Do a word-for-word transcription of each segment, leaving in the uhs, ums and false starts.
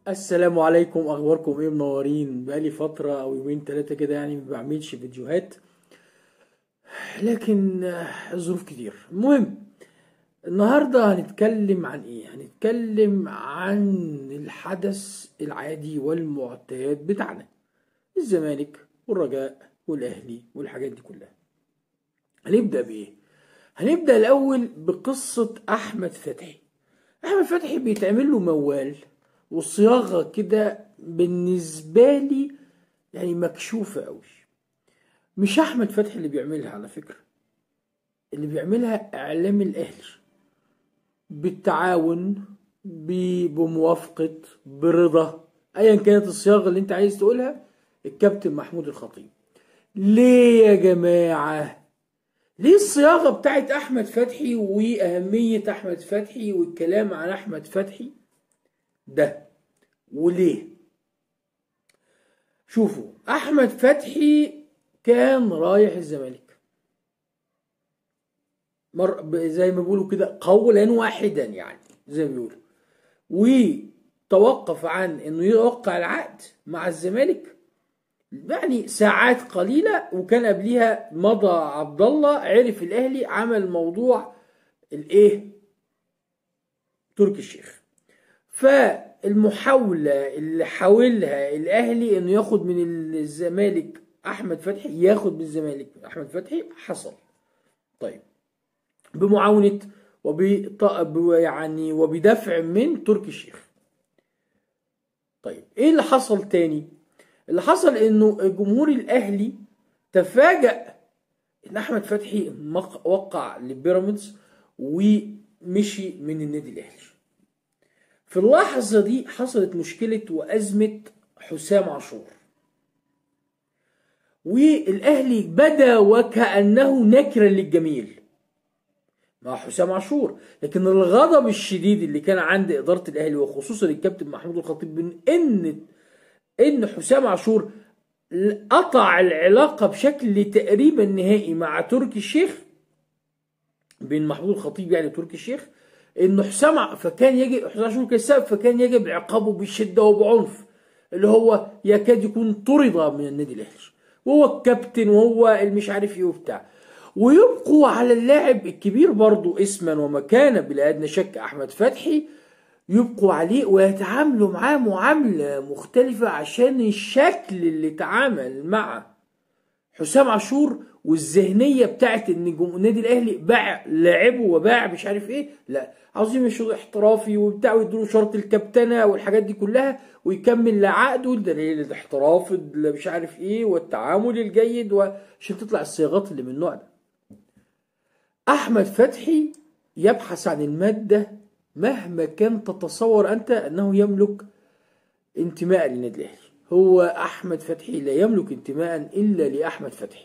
السلام عليكم، اخباركم ايه؟ منورين. بقالي فتره او يومين ثلاثه كده يعني ما بعملش فيديوهات، لكن آه، ظروف كتير. المهم النهارده هنتكلم عن ايه؟ هنتكلم عن الحدث العادي والمعتاد بتاعنا، الزمالك والرجاء والاهلي والحاجات دي كلها. هنبدا بايه؟ هنبدا الاول بقصه احمد فتحي. احمد فتحي بيتعمل له موال وصياغه كده بالنسبه لي يعني مكشوفه قوي. مش احمد فتحي اللي بيعملها على فكره، اللي بيعملها اعلام الاهلي بالتعاون، ب- بموافقه، برضا، ايا كانت الصياغه اللي انت عايز تقولها، الكابتن محمود الخطيب. ليه يا جماعه؟ ليه الصياغه بتاعت احمد فتحي واهميه احمد فتحي والكلام عن احمد فتحي ده؟ وليه؟ شوفوا، احمد فتحي كان رايح الزمالك مر ب- زي ما بيقولوا كده قولا واحدا، يعني زي ما بيقولوا، وتوقف عن انه يوقع العقد مع الزمالك يعني ساعات قليله، وكان قبليها مضى عبد الله، عرف الاهلي، عمل موضوع الايه، تركي الشيخ. فالمحاولة اللي حاولها الأهلي إنه ياخد من الزمالك أحمد فتحي، ياخد من الزمالك أحمد فتحي، حصل. طيب، بمعاونة وب يعني وبدفع من تركي الشيخ. طيب، إيه اللي حصل تاني؟ اللي حصل إنه الجمهور الأهلي تفاجأ إن أحمد فتحي مق- وقع لبيراميدز ومشي من النادي الأهلي. في اللحظة دي حصلت مشكلة وأزمة حسام عاشور، والأهلي بدا وكأنه نكرا للجميل مع حسام عاشور. لكن الغضب الشديد اللي كان عند إدارة الأهلي وخصوصا الكابتن محمود الخطيب من إن إن حسام عاشور قطع العلاقة بشكل تقريبا نهائي مع تركي الشيخ، بين محمود الخطيب يعني تركي الشيخ، انه حسام ع- فكان يجب حسام عاشور كان السبب، فكان يجب عقابه بشده وبعنف، اللي هو يكاد يكون طرد من النادي الاهلي، وهو الكابتن وهو المش عارف ايه وبتاع. ويبقوا على اللاعب الكبير برضو اسما ومكانه بلا ادنى شك احمد فتحي، يبقوا عليه ويتعاملوا معاه معامله مختلفه عشان الشكل اللي تعامل مع حسام عاشور والذهنيه بتاعت ان جم- النادي الاهلي باع لاعبه وباع مش عارف ايه. لا، عاوزين يمشوا احترافي وبتاع، ويدوا شرط الكابتنه والحاجات دي كلها، ويكمل لعقده دليل الاحتراف اللي مش عارف ايه والتعامل الجيد، وعشان تطلع الصياغات اللي من النوع ده. احمد فتحي يبحث عن الماده مهما كان تتصور انت انه يملك انتماء للنادي الاهلي. هو احمد فتحي لا يملك انتماء الا لاحمد فتحي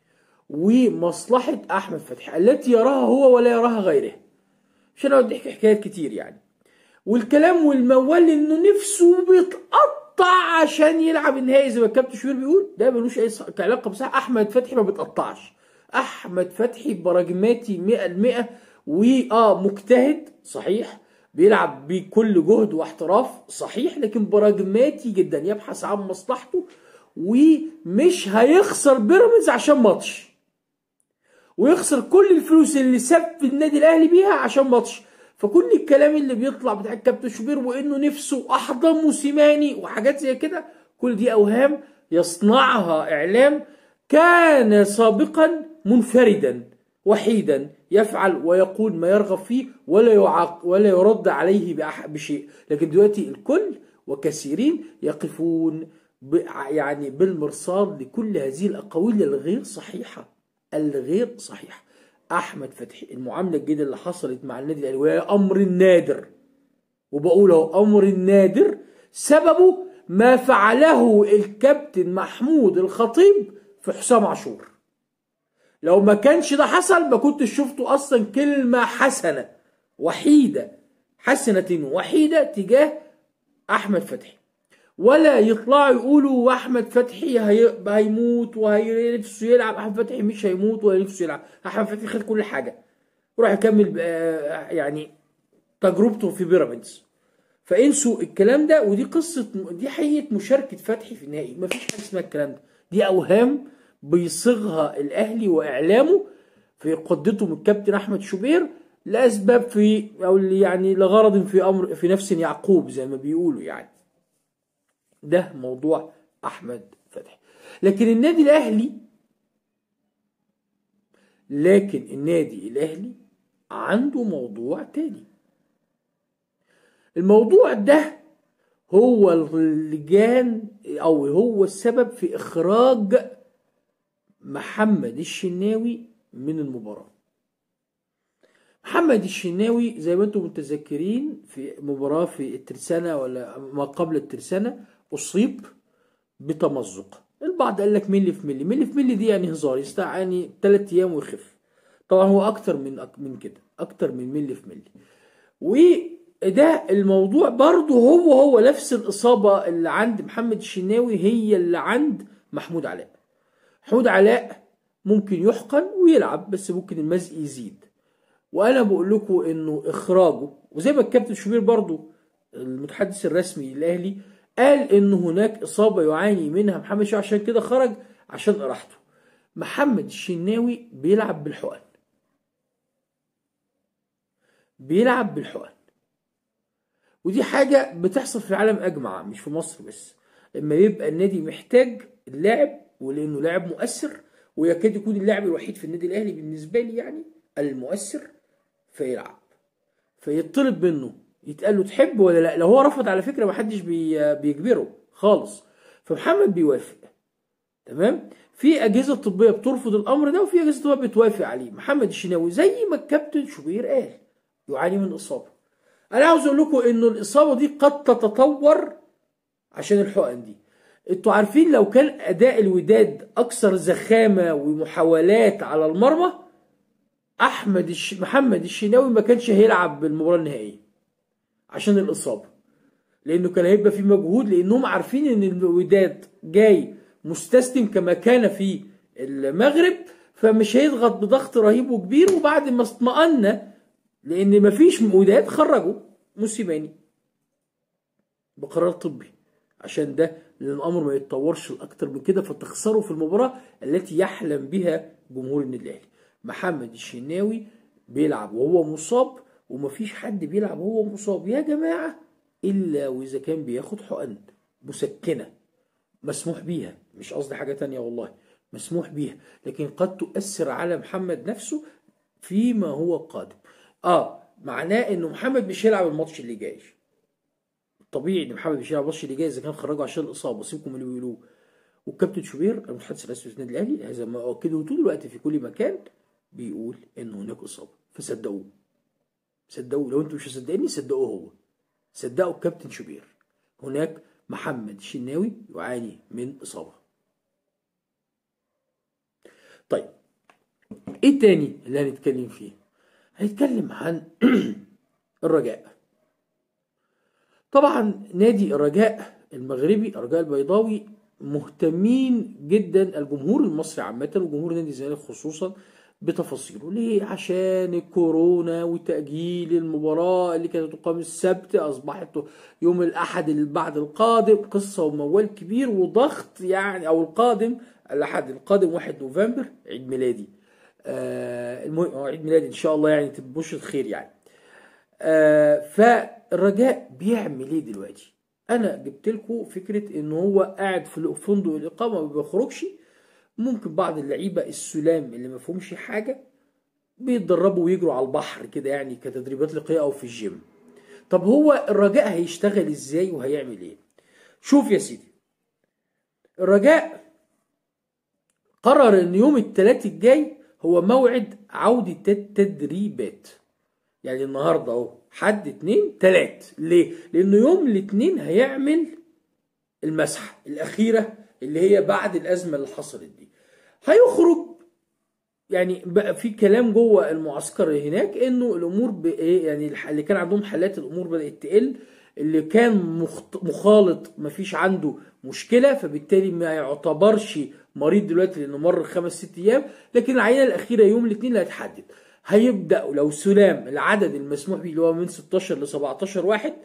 ومصلحة أحمد فتحي التي يراها هو ولا يراها غيره. مش أنا أقعد أحكي حكايات كتير يعني، والكلام والموال إنه نفسه بيتقطع عشان يلعب النهائي زي ما الكابتن شوبير بيقول، ده ملوش أي ص- علاقة بصح. أحمد فتحي ما بيتقطعش. أحمد فتحي براجماتي مئة المئة، وآه مجتهد صحيح، بيلعب بكل جهد واحتراف صحيح، لكن براجماتي جدا، يبحث عن مصلحته، ومش هيخسر بيراميدز عشان ماتش، ويخسر كل الفلوس اللي ساب في النادي الاهلي بيها عشان ماتش. فكل الكلام اللي بيطلع بتاع الكابتن شوبير وانه نفسه احضن موسيماني وحاجات زي كده، كل دي اوهام يصنعها اعلام كان سابقا منفردا وحيدا، يفعل ويقول ما يرغب فيه ولا يعاق ولا يرد عليه بأح- بشيء. لكن دلوقتي الكل وكثيرين يقفون ب- يعني بالمرصاد لكل هذه الاقاويل الغير صحيحه، الغير صحيح. احمد فتحي المعامله الجديده اللي حصلت مع النادي الاهلي وهي امر نادر، وبقول اهو امر نادر، سببه ما فعله الكابتن محمود الخطيب في حسام عاشور. لو ما كانش ده حصل ما كنتش شفته اصلا كلمه حسنه وحيده، حسنه وحيده تجاه احمد فتحي، ولا يطلعوا يقولوا احمد فتحي هي... هيموت وهينفسه يلعب. احمد فتحي مش هيموت ولا نفسه يلعب. احمد فتحي خد كل حاجه وراح يكمل آه، يعني تجربته في بيراميدز. فانسوا الكلام ده، ودي قصه، دي حقيقه مشاركه فتحي في النهائي. مفيش حاجه اسمها الكلام ده، دي اوهام بيصيغها الاهلي واعلامه في قدته من الكابتن احمد شوبير لاسباب في او يعني لغرض في امر في نفس يعقوب زي ما بيقولوا يعني. ده موضوع احمد فتحي. لكن النادي الاهلي لكن النادي الاهلي عنده موضوع تاني. الموضوع ده هو اللجان او هو السبب في اخراج محمد الشناوي من المباراة. محمد الشناوي زي ما انتم متذكرين في مباراة في الترسانة ولا ما قبل الترسانة اصيب بتمزق. البعض قال لك ملي في ملي، ملي في ملي دي يعني هزار، يستع يعني ثلاث ايام ويخف. طبعا هو اكتر من من كده، اكتر من ملي في ملي. وده الموضوع برضه هو هو نفس الاصابة اللي عند محمد الشناوي هي اللي عند محمود علاء. محمود علاء ممكن يحقن ويلعب بس ممكن المزق يزيد. وانا بقول لكم انه اخراجه، وزي ما الكابتن شوبير برضو المتحدث الرسمي للاهلي قال ان هناك اصابه يعاني منها محمد الشناوي عشان كده خرج عشان راحته. محمد الشناوي بيلعب بالحقن، بيلعب بالحقن، ودي حاجه بتحصل في العالم اجمع مش في مصر بس. لما يبقى النادي محتاج اللاعب ولانه لاعب مؤثر ويكاد يكون اللاعب الوحيد في النادي الاهلي بالنسبه لي يعني المؤثر، فيلعب، فيطلب منه يتقال له تحب ولا لا. لو هو رفض على فكره محدش بي بيجبره خالص، فمحمد بيوافق. تمام. في اجهزه طبيه بترفض الامر ده وفي اجهزه طبيه بتوافق عليه. محمد الشناوي زي ما الكابتن شوبير قال يعاني من اصابه. انا عاوز اقول لكم انه الاصابه دي قد تتطور عشان الحقن دي. انتوا عارفين لو كان اداء الوداد اكثر زخامه ومحاولات على المرمى، احمد الش... محمد الشناوي ما كانش هيلعب بالمباراه النهائيه عشان الاصابه، لانه كان هيبقى في مجهود، لانهم عارفين ان الوداد جاي مستسلم كما كان في المغرب، فمش هيضغط بضغط رهيب وكبير. وبعد ما اطمأن لان مفيش وداد خرجوا موسيماني بقرار طبي عشان ده، لان الامر ما يتطورش لاكتر من كده فتخسروا في المباراه التي يحلم بها جمهور النادي الاهلي. محمد الشناوي بيلعب وهو مصاب، ومفيش حد بيلعب وهو مصاب يا جماعه الا واذا كان بياخد حقن مسكنه مسموح بيها، مش قصدي حاجه تانية والله، مسموح بيها، لكن قد تؤثر على محمد نفسه فيما هو قادم. اه معناه انه محمد مش هيلعب الماتش اللي جاي. طبيعي ان محمد مش هيلعب الماتش اللي جاي اذا كان خرجوا عشان الاصابه، سيبكم اللي بيقولوه. والكابتن شوبير المتحدث الرسمي في النادي الاهلي هذا ما اؤكده طول الوقت في كل مكان بيقول ان هناك اصابه، فصدقوه. صدقوه، لو انتم مش مصدقيني صدقوه هو. صدقوا الكابتن شوبير. هناك محمد الشناوي يعاني من اصابه. طيب ايه تاني اللي هنتكلم فيه؟ هنتكلم عن الرجاء. طبعا نادي الرجاء المغربي الرجاء البيضاوي مهتمين جدا الجمهور المصري عامه وجمهور نادي الزمالك خصوصا بتفاصيله. ليه؟ عشان الكورونا وتأجيل المباراة اللي كانت تقام السبت أصبحت يوم الأحد اللي بعد القادم، قصة وموال كبير وضغط يعني. أو القادم الأحد القادم واحد نوفمبر عيد ميلادي. آه المهم عيد ميلادي إن شاء الله يعني تبقى بشرة خير يعني. آه فالرجاء بيعمل إيه دلوقتي؟ أنا جبت لكم فكرة إن هو قاعد في فندق الإقامة ما بيخرجش. ممكن بعض اللعيبه السلام اللي ما فيهمش حاجه بيتدربوا ويجروا على البحر كده يعني كتدريبات لقائيه او في الجيم. طب هو الرجاء هيشتغل ازاي وهيعمل ايه؟ شوف يا سيدي، الرجاء قرر ان يوم الثلاث الجاي هو موعد عوده التدريبات. يعني النهارده اهو حد اتنين تلات. ليه؟ لانه يوم الاثنين هيعمل المسحه الاخيره اللي هي بعد الازمه اللي حصلت دي. هيخرج يعني بقى في كلام جوه المعسكر هناك انه الامور بايه يعني اللي كان عندهم حالات الامور بدات تقل، اللي كان مخالط مفيش عنده مشكله فبالتالي ما يعتبرش مريض دلوقتي لانه مر خمس ست ايام، لكن العينه الاخيره يوم الاثنين اللي هتحدد. هيبداوا لو سلام العدد المسموح به اللي هو من ستاشر ل سبعتاشر واحد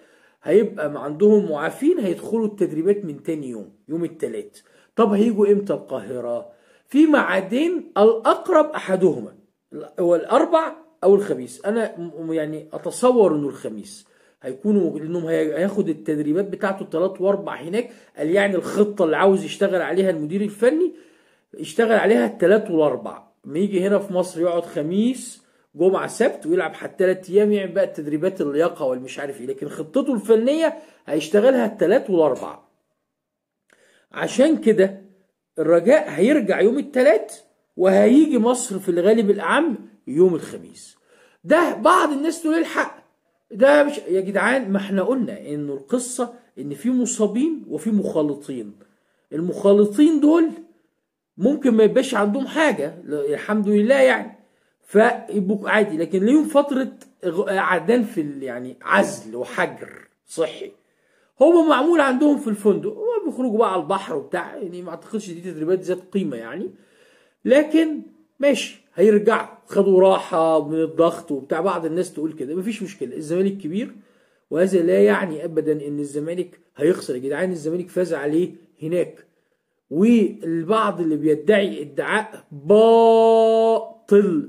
هيبقى عندهم معافين هيدخلوا التدريبات من تاني يوم يوم الثلاث. طب هيجوا امتى القاهرة؟ في ميعادين الأقرب أحدهما، هو الأربع أو الخميس. أنا يعني أتصور إنه الخميس هيكونوا، لأنهم هياخد التدريبات بتاعته الثلاث وأربع هناك. قال يعني الخطة اللي عاوز يشتغل عليها المدير الفني يشتغل عليها الثلاث والأربع. لما يجي هنا في مصر يقعد خميس جمعة سبت ويلعب حتى ثلاث أيام، يعمل بقى التدريبات اللياقة والمش عارف إيه، لكن خطته الفنية هيشتغلها الثلاث والأربع. عشان كده الرجاء هيرجع يوم الثلاث وهيجي مصر في الغالب الأعم يوم الخميس. ده بعض الناس تقول الحق ده مش يا جدعان، ما احنا قلنا انه القصة ان في مصابين وفي مخالطين. المخالطين دول ممكن ما يبقاش عندهم حاجة الحمد لله يعني، فيبقوا عادي، لكن ليهم فترة قعدان في يعني عزل وحجر صحي. هم معمول عندهم في الفندق وبيخرجوا بقى على البحر وبتاع، يعني ما اعتقدش دي تدريبات ذات قيمة يعني، لكن ماشي هيرجعوا خدوا راحة من الضغط وبتاع. بعض الناس تقول كده، مفيش مشكلة، الزمالك كبير وهذا لا يعني ابدا ان الزمالك هيخسر. يا جدعان الزمالك فاز عليه هناك، والبعض اللي بيدعي ادعاء باطل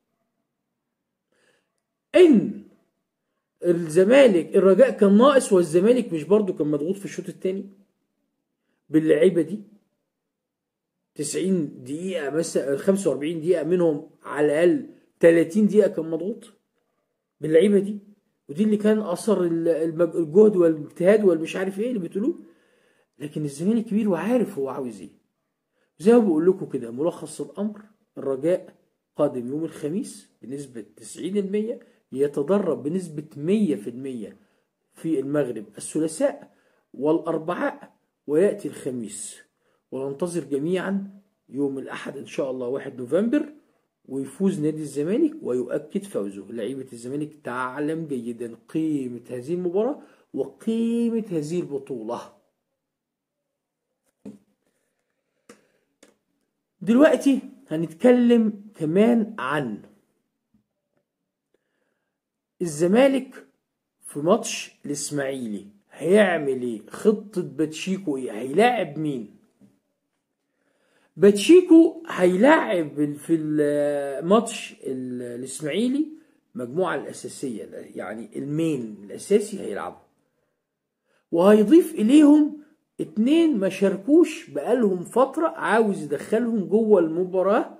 ان الزمالك الرجاء كان ناقص والزمالك مش برضو كان مضغوط في الشوط الثاني باللعيبه دي تسعين دقيقه مثلا، خمسة وأربعين دقيقه منهم على الاقل ثلاثين دقيقه كان مضغوط باللعيبه دي، ودي اللي كان اثر الجهد والاجتهاد والمش عارف ايه اللي بتقولوه. لكن الزمالك كبير وعارف هو عاوز ايه. زي ما بقول لكم كده ملخص الامر، الرجاء قادم يوم الخميس بنسبه تسعين بالمية، يتدرب بنسبه مية بالمية في المغرب الثلاثاء والاربعاء، وياتي الخميس، وننتظر جميعا يوم الاحد ان شاء الله واحد نوفمبر ويفوز نادي الزمالك ويؤكد فوزه. لعيبه الزمالك تعلم جيدا قيمه هذه المباراه وقيمه هذه البطوله. دلوقتي هنتكلم كمان عن الزمالك في ماتش الاسماعيلي هيعمل ايه، خطة باتشيكو ايه، هيلاعب مين. باتشيكو هيلاعب في الماتش الاسماعيلي مجموعة الاساسية، يعني المين الاساسي هيلعبوا، وهيضيف اليهم اتنين ما شاركوش بقالهم فترة عاوز يدخلهم جوه المباراة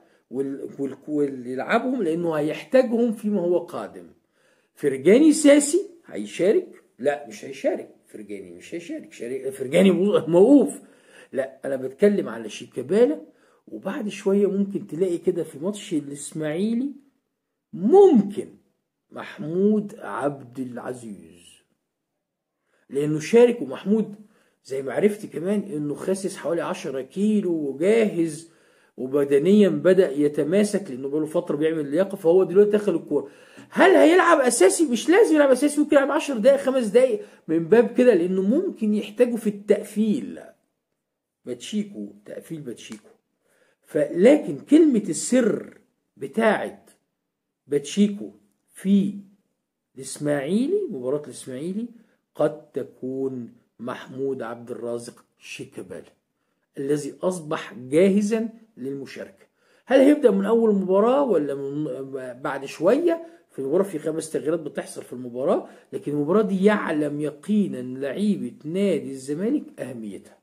ويلعبهم لانه هيحتاجهم فيما هو قادم. فرجاني ساسي هيشارك؟ لا مش هيشارك، فرجاني مش هيشارك، شارك فرجاني موقوف. لا انا بتكلم على شيكابالا، وبعد شوية ممكن تلاقي كده في ماتش الاسماعيلي ممكن محمود عبد العزيز لانه شارك، ومحمود زي ما عرفت كمان انه خاسس حوالي عشرة كيلو وجاهز وبدنيا بدأ يتماسك لانه بقاله فترة بيعمل لياقة، فهو دلوقتي دخل الكورة. هل هيلعب اساسي؟ مش لازم يلعب اساسي، ممكن يلعب عشر دقايق خمس دقايق من باب كده، لانه ممكن يحتاجه في التقفيل. باتشيكو تقفيل باتشيكو. فلكن كلمة السر بتاعت باتشيكو في الاسماعيلي، مباراة الاسماعيلي، قد تكون محمود عبد الرازق شيكابالا الذي أصبح جاهزا للمشاركة. هل هيبدأ من أول مباراة ولا من بعد شوية؟ في المباراة في خمس تغييرات بتحصل في المباراة، لكن المباراة دي يعلم يقينا لعيبة نادي الزمالك أهميتها.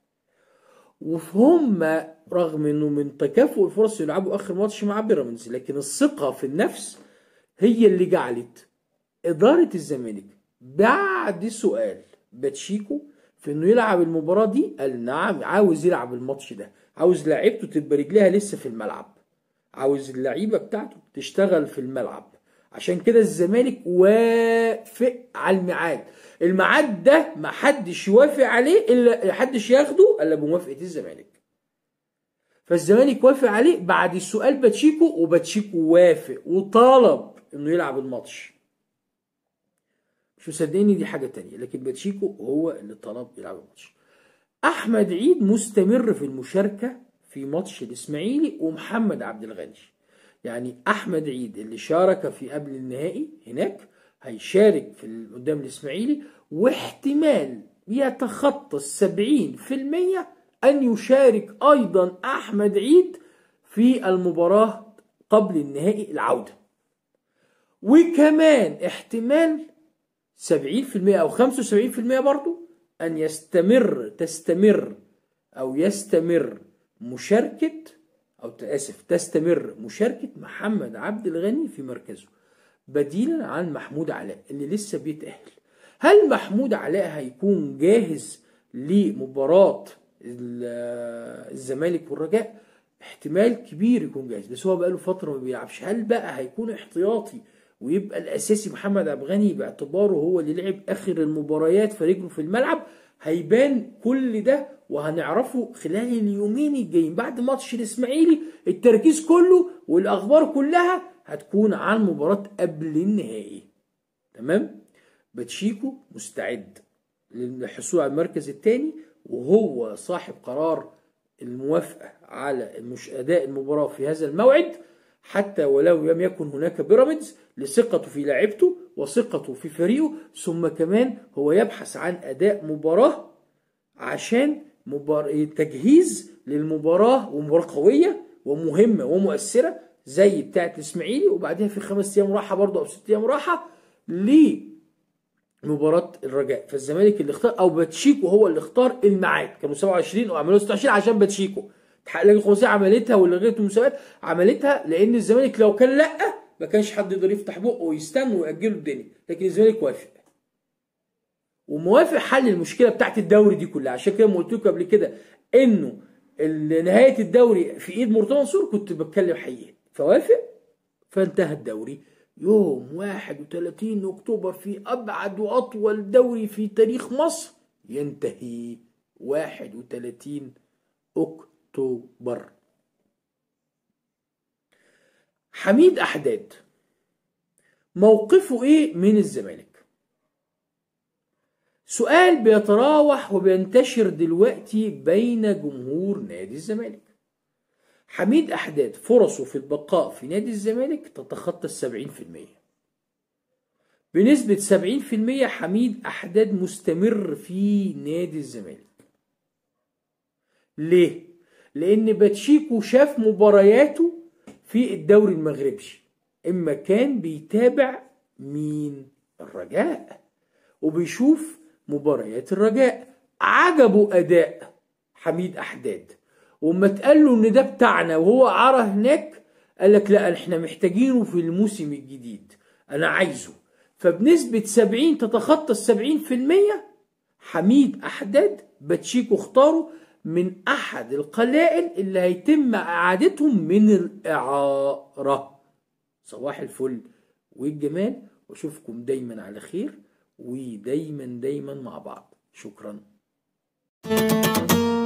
وهم رغم أنه من تكافؤ الفرص يلعبوا آخر ماتش مع بيراميدز، لكن الثقة في النفس هي اللي جعلت إدارة الزمالك بعد سؤال باتشيكو في انه يلعب المباراة دي قال نعم عاوز يلعب الماتش ده، عاوز لعيبته تبقى رجليها لسه في الملعب، عاوز اللعيبة بتاعته تشتغل في الملعب. عشان كده الزمالك وافق على الميعاد. الميعاد ده ما حدش يوافق عليه الا حدش ياخده الا بموافقة الزمالك. فالزمالك وافق عليه بعد السؤال باتشيكو، وباتشيكو وافق وطالب انه يلعب الماتش. مش مصدقيني دي حاجة تانية، لكن باتشيكو هو اللي طلب يلعب الماتش. أحمد عيد مستمر في المشاركة في ماتش الإسماعيلي ومحمد عبد الغني. يعني أحمد عيد اللي شارك في قبل النهائي هناك هيشارك في قدام الإسماعيلي، واحتمال يتخطى السبعين في المية أن يشارك أيضا أحمد عيد في المباراة قبل النهائي العودة. وكمان احتمال سبعين في المية أو خمسة وسبعين في المية برضو أن يستمر تستمر أو يستمر مشاركة أو آسف تستمر مشاركة محمد عبد الغني في مركزه بديلا عن محمود علاء اللي لسه بيتأهل. هل محمود علاء هيكون جاهز لمباراة الزمالك والرجاء؟ احتمال كبير يكون جاهز، بس هو بقاله فترة ما بيلعبش. هل بقى هيكون احتياطي ويبقى الأساسي محمد عبد الغني باعتباره هو اللي لعب آخر المباريات فرجله في الملعب؟ هيبان كل ده وهنعرفه خلال اليومين الجايين بعد ماتش الإسماعيلي. التركيز كله والأخبار كلها هتكون عن مباراة قبل النهائي. تمام؟ باتشيكو مستعد للحصول على المركز الثاني، وهو صاحب قرار الموافقة على مش أداء المباراة في هذا الموعد حتى ولو لم يكن هناك بيراميدز، لثقته في لاعبته وثقته في فريقه، ثم كمان هو يبحث عن أداء مباراة عشان مبار... تجهيز للمباراة، ومباراة قوية ومهمة ومؤثرة زي بتاعة الإسماعيلي، وبعدها في خمس أيام راحة برضه أو ست أيام راحة لمباراة الرجاء. فالزمالك اللي اختار أو باتشيكو هو اللي اختار الميعاد، كانوا سبعة وعشرين وعملوها ستة وعشرين عشان باتشيكو. لجنة الخماسية عملتها ولجنة المسابقات عملتها لأن الزمالك لو كان لأ ما كانش حد يقدر يفتح بقه ويستنى ويأجلوا الدنيا، لكن الزمالك وافق وموافق حل المشكلة بتاعت الدوري دي كلها. عشان كده ما قلت لكم قبل كده إنه نهاية الدوري في إيد مرتضى منصور، كنت بتكلم حقيقي، فوافق فانتهى الدوري يوم واحد وثلاثين أكتوبر في أبعد وأطول دوري في تاريخ مصر، ينتهي واحد وثلاثين أكتوبر. حميد أحداد موقفه إيه من الزمالك؟ سؤال بيتراوح وبينتشر دلوقتي بين جمهور نادي الزمالك. حميد أحداد فرصه في البقاء في نادي الزمالك تتخطى السبعين في المية. بنسبة سبعين في المية حميد أحداد مستمر في نادي الزمالك. ليه؟ لأن باتشيكو شاف مبارياته في الدوري المغربي، إما كان بيتابع مين؟ الرجاء، وبيشوف مباريات الرجاء، عجبه أداء حميد أحداد، وما تقال له إن ده بتاعنا وهو عرى هناك قال لك لا احنا محتاجينه في الموسم الجديد، أنا عايزه. فبنسبة سبعين تتخطى السبعين في المية حميد أحداد باتشيكو اختاره من أحد القلائل اللي هيتم إعادتهم من الإعارة. صباح الفل والجمال، وأشوفكم دايما على خير ودايما دايما مع بعض. شكرا.